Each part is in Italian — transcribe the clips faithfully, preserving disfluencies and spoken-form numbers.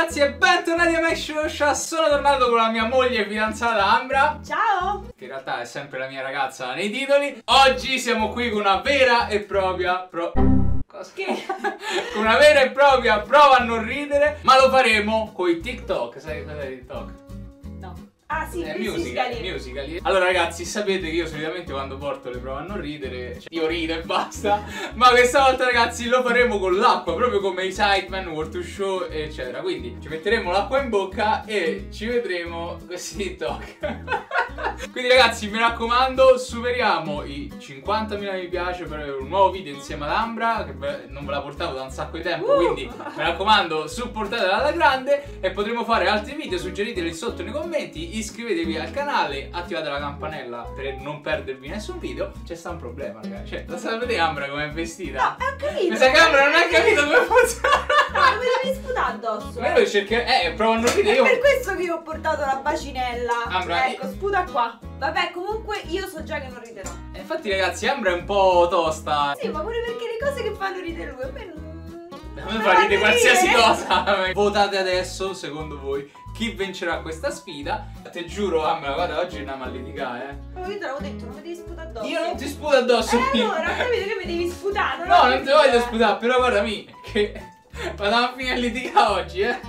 ragazzi e bentornati a Make Sure Show. Sono tornato con la mia moglie fidanzata Ambra. Ciao! Che in realtà è sempre la mia ragazza nei titoli. Oggi siamo qui con una vera e propria pro... Cosa? Che? Con una vera e propria prova a non ridere. Ma lo faremo con i TikTok. Sai cosa è TikTok? No. Ah sì, È musical. musical, musical. Allora ragazzi, sapete che io solitamente quando porto le prove a non ridere, cioè, io rido e basta. Ma questa volta ragazzi lo faremo con l'acqua, proprio come i Sidemen, World to Show eccetera. Quindi ci metteremo l'acqua in bocca e ci vedremo questi TikTok. Quindi ragazzi mi raccomando, superiamo i cinquantamila mi piace per avere un nuovo video insieme ad Ambra, che non ve la portavo da un sacco di tempo, uh! Quindi mi raccomando supportatela alla grande e potremo fare altri video, suggeriteli sotto nei commenti, iscrivetevi al canale, attivate la campanella per non perdervi nessun video. C'è sta un problema ragazzi, cioè la sapete Ambra come è vestita? No, ho capito! Mi sa che Ambra non ha capito come funziona! No, mi devi sputare addosso! Ma io cercherò, eh, provo a non ridere io! È per questo che io ho portato la bacinella! Ambra, ecco, sputa qua! Vabbè, comunque io so già che non riderò. E infatti ragazzi Ambra è un po' tosta. Sì, ma pure perché le cose che fanno ridere lui a me non... A me fa ridere qualsiasi cosa. Votate adesso, secondo voi, chi vincerà questa sfida. Te giuro Ambra, guarda, oggi andiamo a litigare, eh. Oh, io te l'avevo detto, non mi devi sputare addosso. Io non ti sputo addosso. Eh allora, ho capito che mi devi sputare. No, non ti voglio sputare, però guardami che vado a finire a litigare oggi, eh.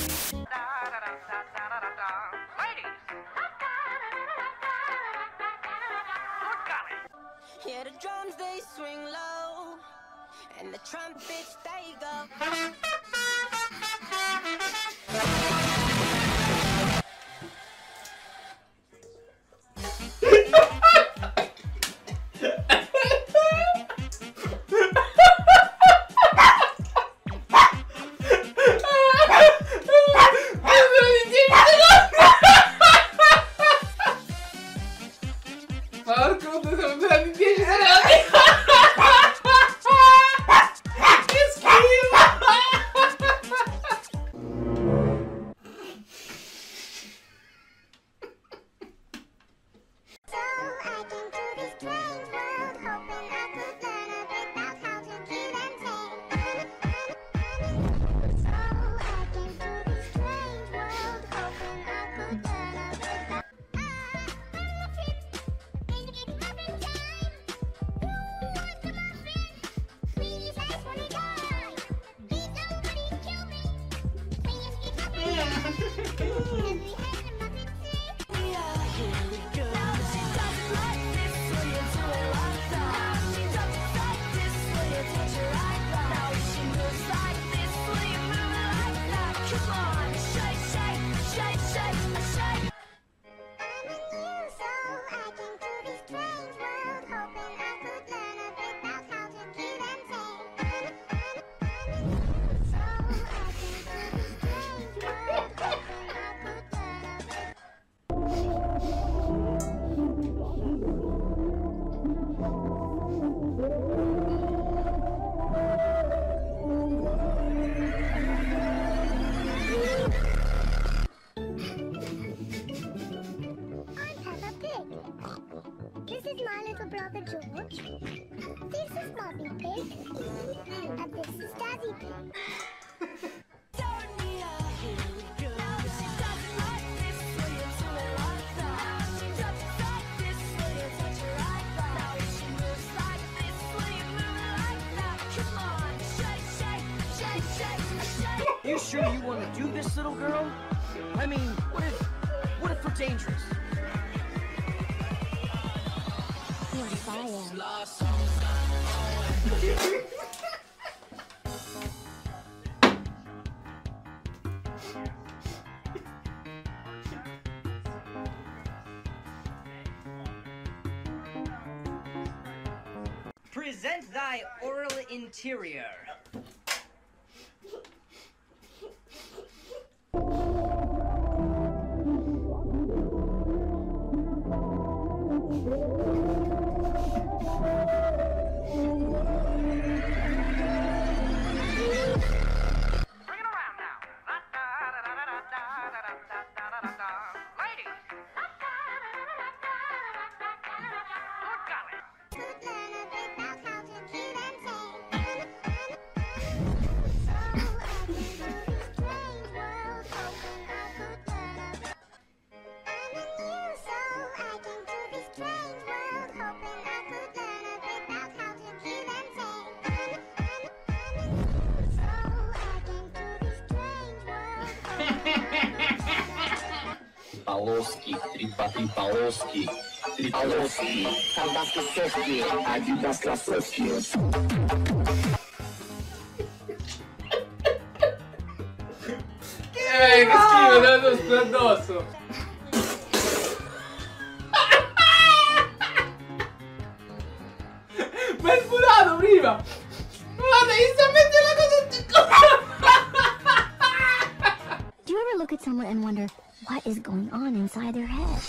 Yeah, the drums they swing low, and the trumpets they go. Porco, siamo durati dieci secondi. Che schifo. This is my little brother George. This is Mommy Pig. And this is Daddy Pig. You sure you want to do this, little girl? I mean, what if, what if we're dangerous? Yes, I am. Present thy oral interior. Tripaloski, tripa, tripaloski, tripaloski, Adidas Softy, Adidas Softy. Eh, che schifo, te lo sputo addosso. Ma è sputato prima. Guarda, gli sta mettendo la cosa. Do you ever look at someone and wonder what is going on inside their head?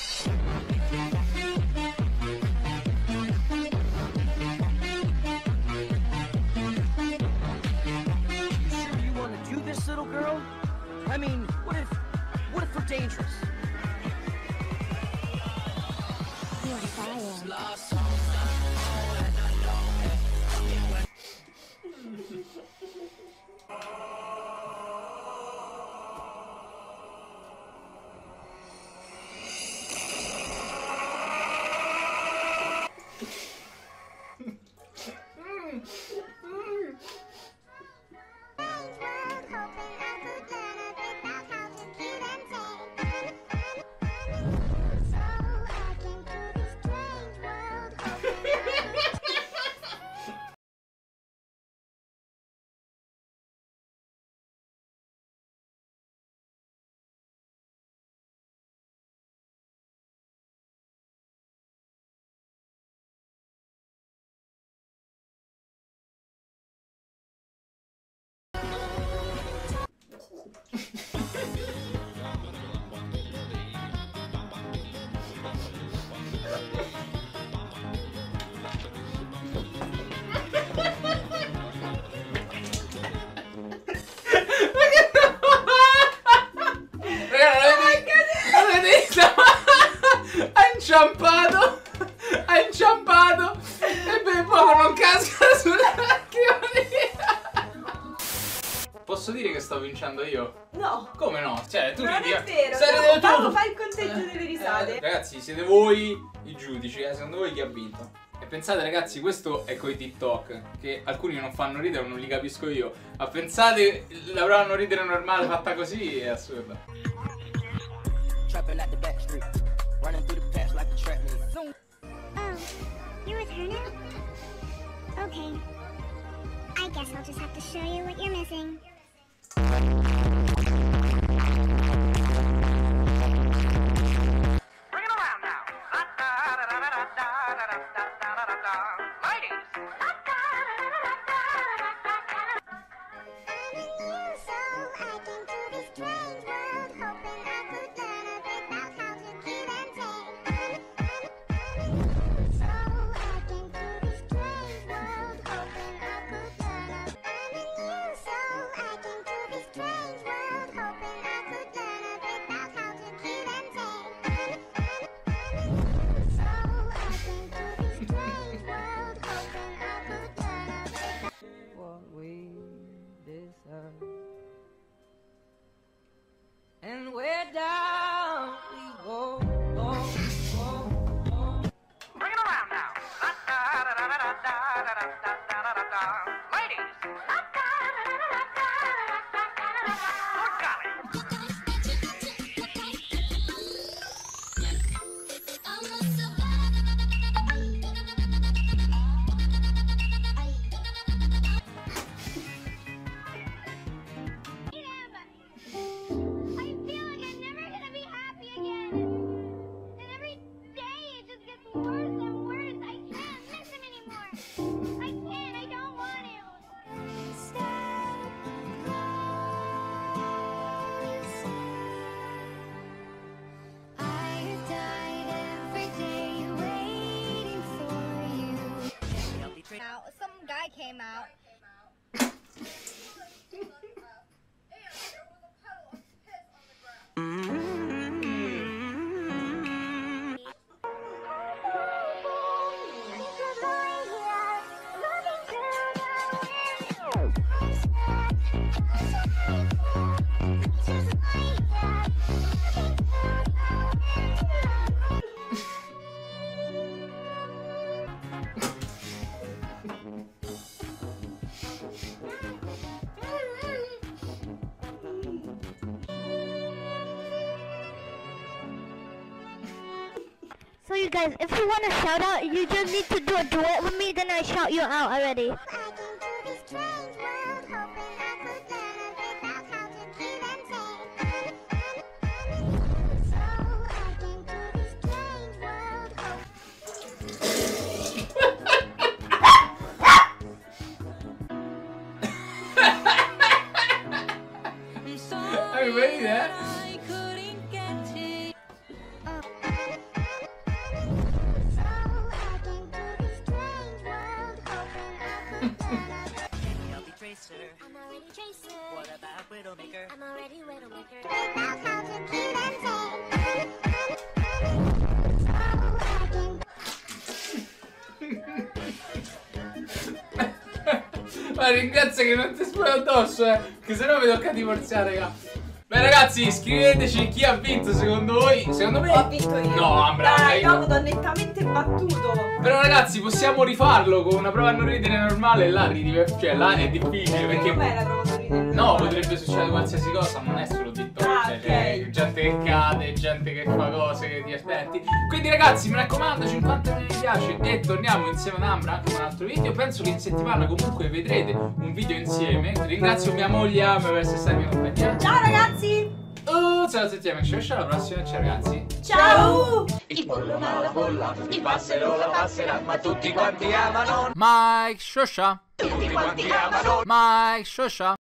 Sure you want to do this, little girl? I mean, what if, what if we're dangerous? You're fire. Ha inciampato, ha inciampato e per poco non casca sulla scrivania. Posso dire che sto vincendo io? No. Come no? Cioè, tu Non ridi. è vero. Stai No, ridendo tu. Paolo, fai il conteggio delle risate. Eh, ragazzi, siete voi i giudici, eh? Secondo voi chi ha vinto? E pensate, ragazzi, questo è coi TikTok, che alcuni non fanno ridere, non li capisco io. Ma pensate, la provano ridere normale fatta così, è assurda. Trapping at the back street, running through the patch like a trap meet. Oh, you're with her now? Okay. I guess I'll just have to show you what you're missing. Bring it around now. Ladies. And we're down we go. Oh, oh, oh. Bring it around now. Ladies. Now, some guy came out. So you guys, if you want a shout out, you just need to do a duet with me, then I shout you out already. I can do this strange world, hoping I could learn a bit about how to keep them safe. So I can do this strange world, I'm sorry Are you ready there? I couldn't get it. I'll be Tracer. I'm already Tracer. What about Widowmaker? I'm already Widowmaker. About how to keep them safe. Ma ringrazio che non ti sparo addosso, eh, che sennò mi tocca divorziare, raga. Beh ragazzi, scriveteci chi ha vinto secondo voi. Secondo me Ho vinto io. No, Ambra, Dai, io. no, t'ho nettamente battuto. Però ragazzi, possiamo rifarlo con una prova a non ridere normale e là ridi, cioè là è difficile perché Com'è la prova di ridere? no, potrebbe succedere qualsiasi cosa, non è solo TikTok, Ah, cioè, ok. c'è gente che cade, gente che fa cose che ti aspetti. Quindi ragazzi, mi raccomando, cinquanta mi piace e torniamo insieme ad Ambra anche con un altro video. Penso che in settimana comunque vedrete un video insieme. Ringrazio mia moglie Ame per essere stata in mia compagnia. Ciao ragazzi. Oh, ciao a tutti amici, alla prossima, ciao ragazzi. Ciao. Il pollo ma la bolla, il passero la passerà, ma tutti quanti amano, Mike Shosha, tutti quanti amano. Mike Shosha.